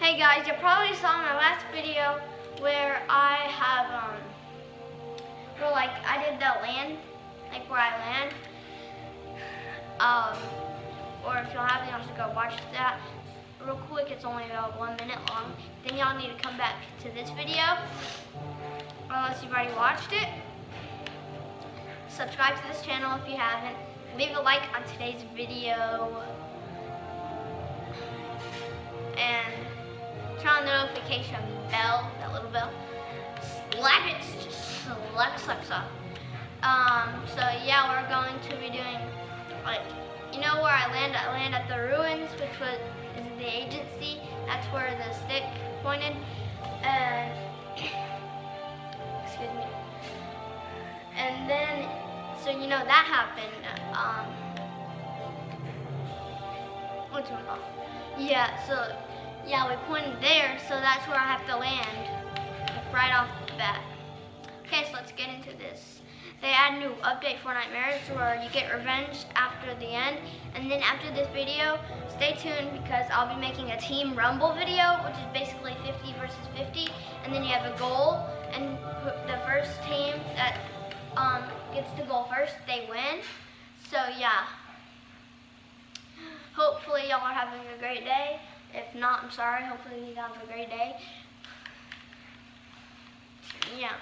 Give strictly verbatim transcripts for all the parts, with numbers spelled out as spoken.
Hey guys, you probably saw my last video where I have, um, where like I did the land, like where I land. Um, or if y'all haven't, y'all should go watch that real quick. It's only about one minute long. Then y'all need to come back to this video, unless you've already watched it. Subscribe to this channel if you haven't. Leave a like on today's video. And turn on the notification bell, that little bell. Slap it, just slap, slap, slap. Um, so yeah, we're going to be doing, like, you know where I land? I land at the ruins, which was is the agency. That's where the stick pointed. And excuse me. And then, so you know that happened. Um, what's it called? Yeah, so, yeah, we pointed there, so that's where I have to land, like, right off the bat. Okay, so let's get into this. They add new update Fortnite Marriage where you get revenge after the end, and then after this video, stay tuned because I'll be making a Team Rumble video, which is basically fifty versus fifty, and then you have a goal, and the first team that um, gets the goal first, they win. So, yeah. Hopefully y'all are having a great day. If not, I'm sorry. Hopefully you have a great day. Yeah.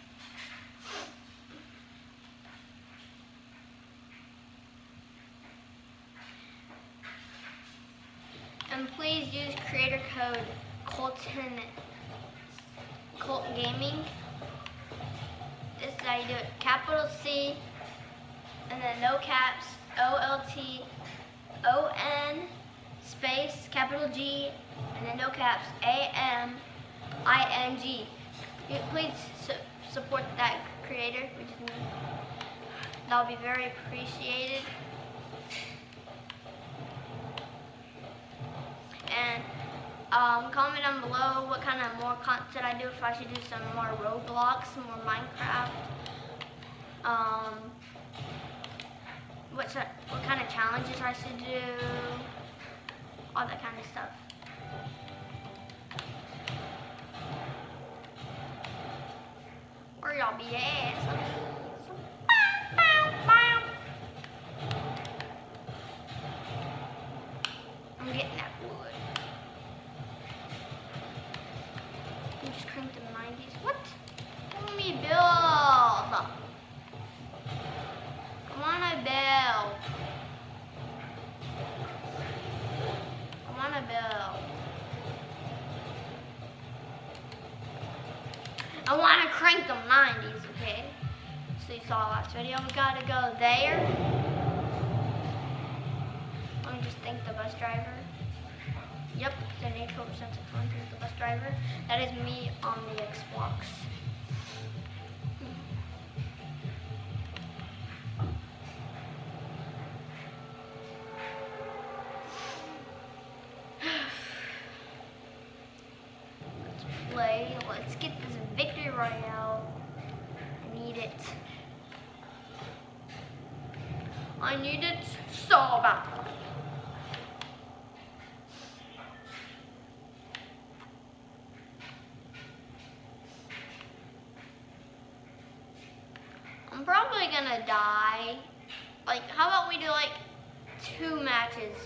And please use creator code Colton Colt Gaming. This is how you do it. Capital C and then no caps O L T O N space capital G and then no caps A M I N G. You please su support that creator, which is me. That'll be very appreciated. And um, comment down below what kind of more content I do. If I should do some more Roblox, some more Minecraft. Um, What, what kind of challenges I should do, all that kind of stuff. Or y'all be ass. I'm getting that wood. You just cranked the nineties. What? Let me build. I want a bell. I want a bell. I want to crank them nineties, okay? So you saw last video. We gotta go there. Let me just thank the bus driver. Yep, seventy-four percent of the bus driver. That is me on the Xbox. Play. Let's get this victory royale. I need it. I need it so bad. I'm probably gonna die. Like, how about we do like two matches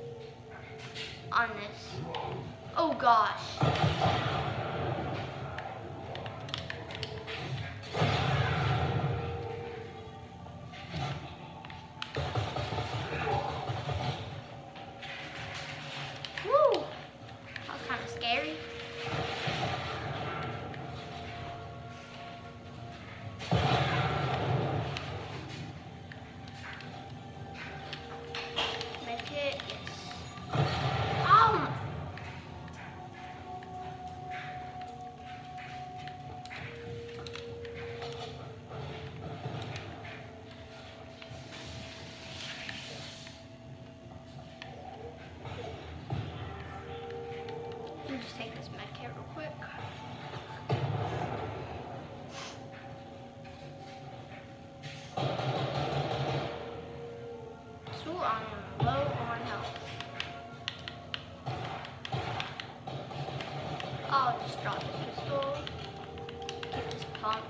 on this? Oh gosh. Woo! That was kind of scary. Make it, yes. Um. Let me just take this med kit real quick. So I am low on health. I'll just drop this pistol. Get this pump.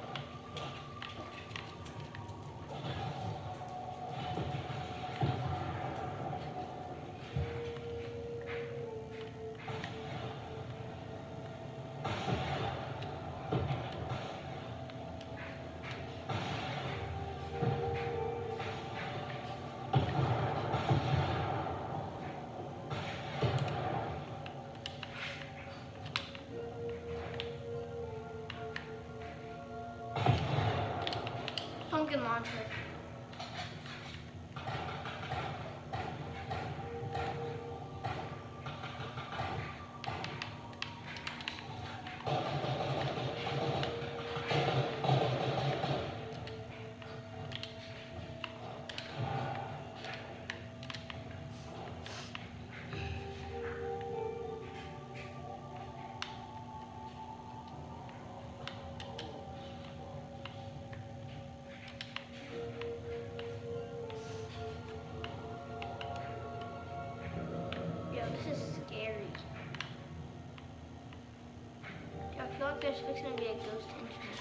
Pumpkin launcher. This is scary. I feel like there's fixing to be a ghost henchman.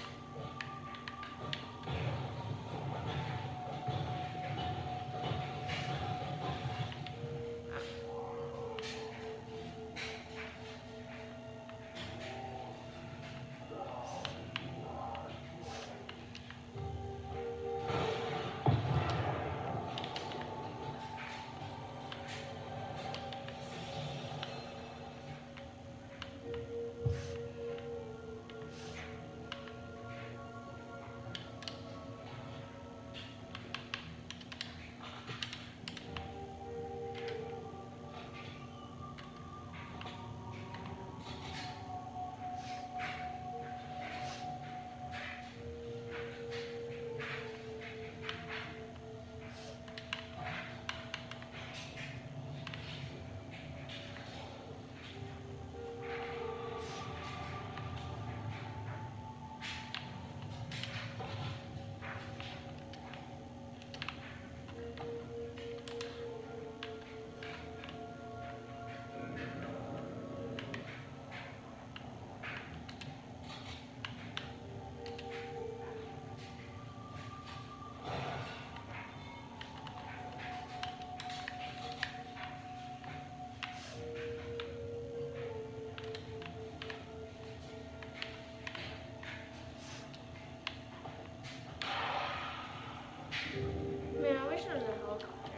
Man, I wish there was a helicopter.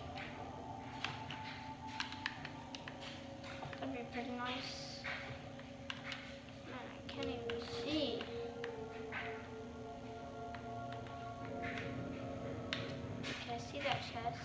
That'd be pretty nice. Man, I can't even see. Can I see that chest?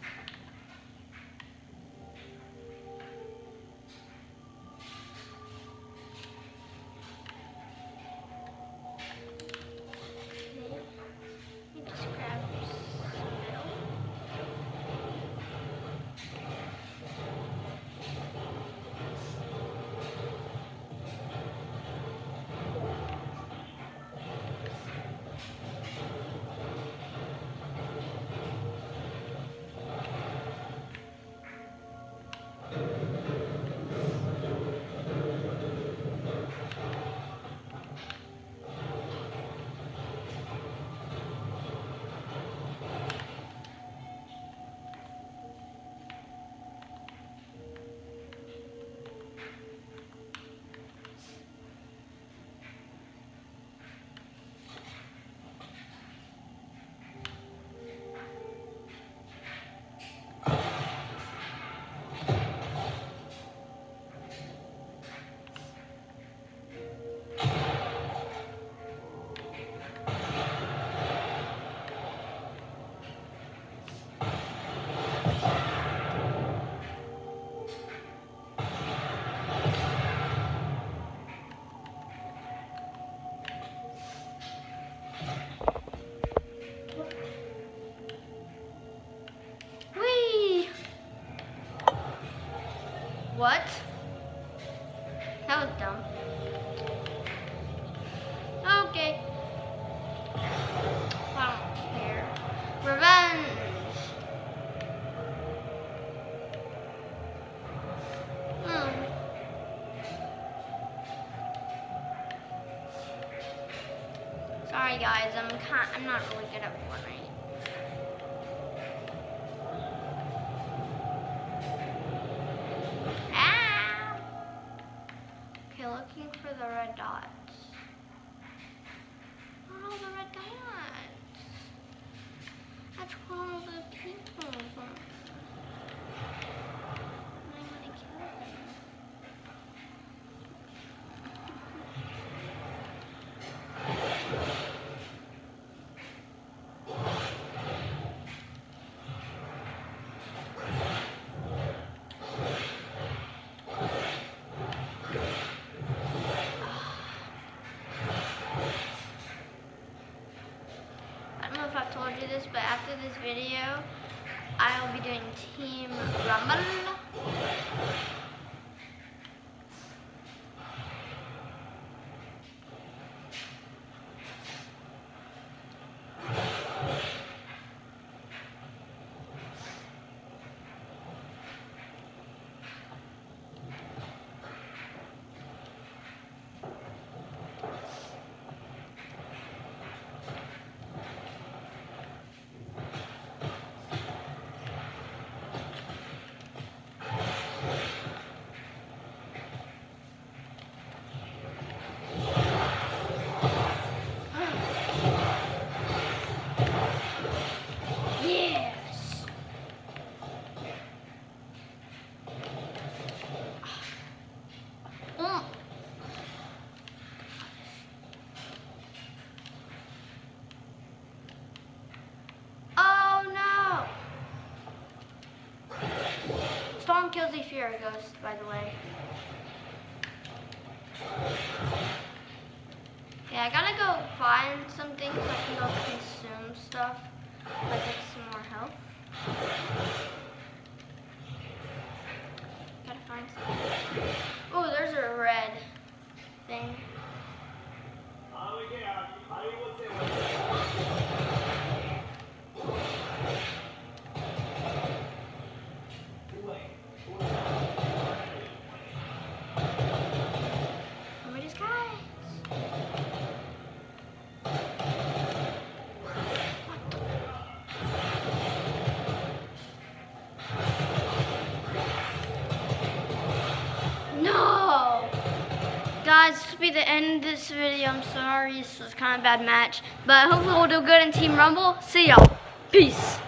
What? That was dumb. Okay. I don't care. Revenge. Hmm. sorry guys, I'm kind I'm not really good at Fortnite. Ah! Okay, looking for the red dots. Oh, the red dots. That's where all the people are. I want to kill them. I don't know if I've told you this, but after this video, I'll be doing Team Rumble. Storm kills a Fury Ghost, by the way. Yeah, I gotta go find something so I can go consume stuff. Like get some more health. Gotta find something. Oh, there's a red thing. Guys, this will be the end of this video. I'm sorry, this was kind of a bad match. But hopefully we'll do good in Team Rumble. See y'all. Peace.